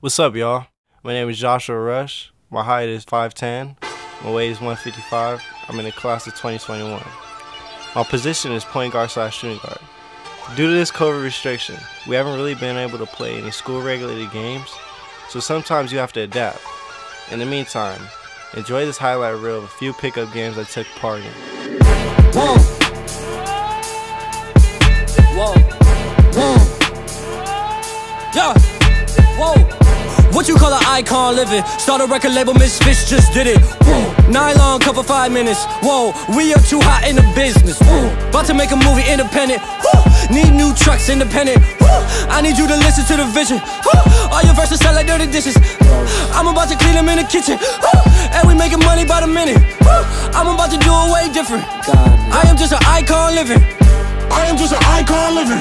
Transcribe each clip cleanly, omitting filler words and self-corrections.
What's up, y'all? My name is Joshua Rush. My height is 5'10". My weight is 155. I'm in the class of 2021. My position is point guard / shooting guard. Due to this COVID restriction, we haven't really been able to play any school-regulated games, so sometimes you have to adapt. In the meantime, enjoy this highlight reel of a few pickup games I took part in. Whoa. Whoa. Whoa. Yeah. Whoa. What you call an icon living? Start a record label, Misfits just did it. Whoa. Nylon cover 5 minutes. Whoa, we are too hot in the business. Whoa. About to make a movie independent. Whoa. Need new trucks independent. Whoa. I need you to listen to the vision. Whoa. All your verses sound like dirty dishes. I'm about to clean them in the kitchen. Whoa. And we making money by the minute. Whoa. I'm about to do it way different. I am just an icon living. I am just an icon living.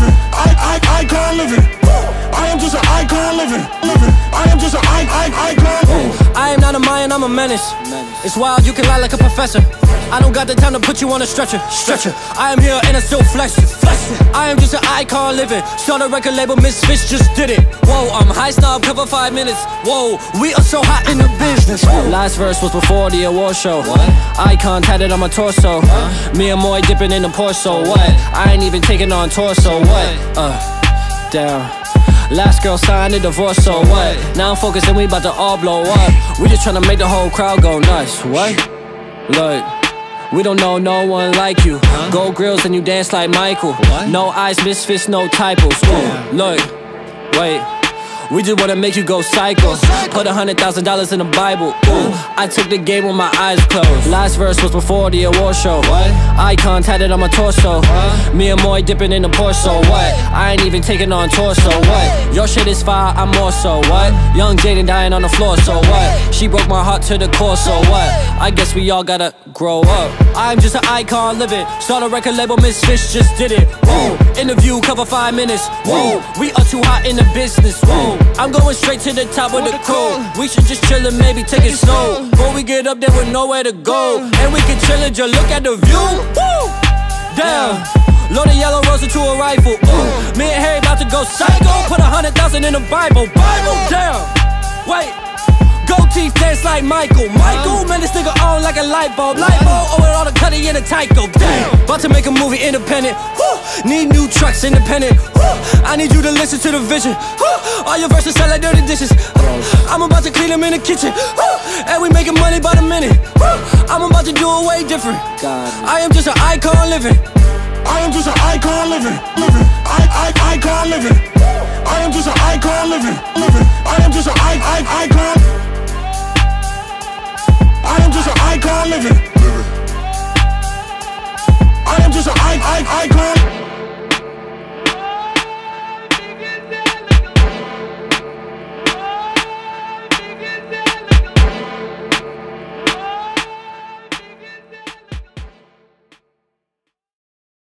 Icon living. I am just an icon living. I am just an icon. I am not a Mayan, I'm a menace. It's wild, you can lie like a professor. I don't got the time to put you on a stretcher. I am here and I still flex. I am just an icon living. Start a record label, Misfits just did it. Whoa, I'm high snob, cover 5 minutes. Whoa, we are so hot in the business. Last verse was before the award show. Icon tatted on my torso. Me and Moy dipping in the Porso. What? I ain't even taking on torso. What? Damn. Last girl signed a divorce, so what? Now I'm focused and we about to all blow up. We just tryna make the whole crowd go nuts. What? Look, we don't know no one like you. Gold grills and you dance like Michael. No eyes, Misfits, no typos. Look, wait. We just wanna make you go psycho. Put $100,000 in the Bible. Ooh, I took the game with my eyes closed. Last verse was before the award show. Icon tatted on my torso. Me and Moy dipping in the Porso. What? I ain't even taking on torso. What? Your shit is fire, I'm more so. What? Young Jaden dying on the floor. So what? She broke my heart to the core. So what? I guess we all gotta grow up. I'm just an icon living. Start a record label, Misfits just did it. Whoa. Interview cover 5 minutes. Whoa. We are too hot in the business. Whoa. I'm going straight to the top of the crew. We should just chill and maybe take it slow. Before we get up there with nowhere to go. And we can chill and just look at the view. Woo! Damn. Load a yellow rose into a rifle. Ooh. Me and Harry about to go psycho. Put 100,000 in the Bible. Damn. Wait. Gold teeth dance like Michael. Man, this nigga on like a light bulb. Oh, with all the cutty in a Tyco. Damn. About to make a movie independent. Woo. Need new trucks independent. Woo. I need you to listen to the vision. Woo. All your verses sound like dirty dishes. I'm about to clean them in the kitchen. Woo. And we making money by the minute. Woo. I'm about to do it way different. I am just an icon living. I am just an icon living. Icon living. I am just an icon living. I am just an icon. I am just an icon living. I am just an icon.